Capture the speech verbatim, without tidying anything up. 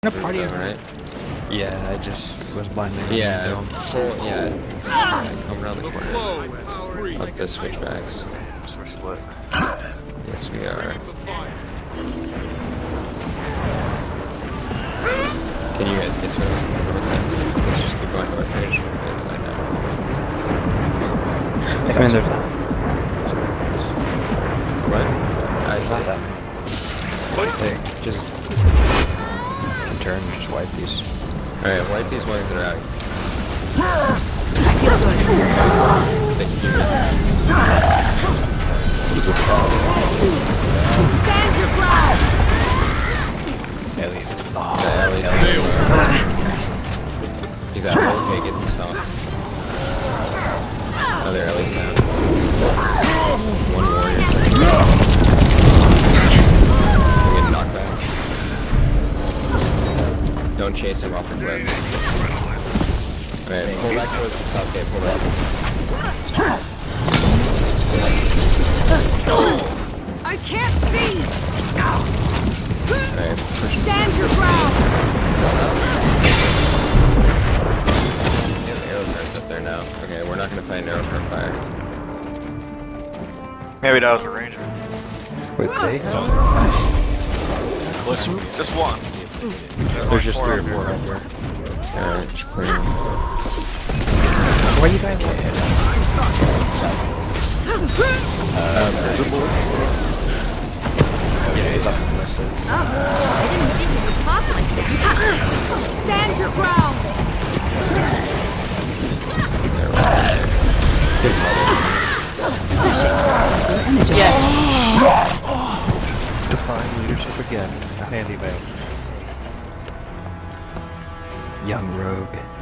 No party over. Right? Yeah, I just was blinding. Yeah, full, yeah. Like, come around the corner. Up the switchbacks. So we're split. Yes, we are. Can you guys get to us? Let's just keep going north here. Should be inside now. I mean, there's What? I not thought that What? Hey, just turn and just wipe these. Alright, wipe these ones that are out. I feel good. Thank you. Stand your ground! Aliens. The aliens. He's out. Okay, get this off. Oh, they're aliens now. One warrior. We're getting knocked back. Don't chase him off the cliff. Alright, pull back towards the south gate. Pull back. I can't see! Alright, push. Stand your ground! We have arrow cards up there now. Okay, we're not gonna fight an arrow card fire. Maybe that was a ranger. With they? Listen, just one. There's just three or up four here. up here. Alright, just clear. Where you guys at? Yeah, he's up in the west. Oh, I didn't think you would pop like that. Stand your ground! Yes. Define leadership again. Handy man. Young rogue.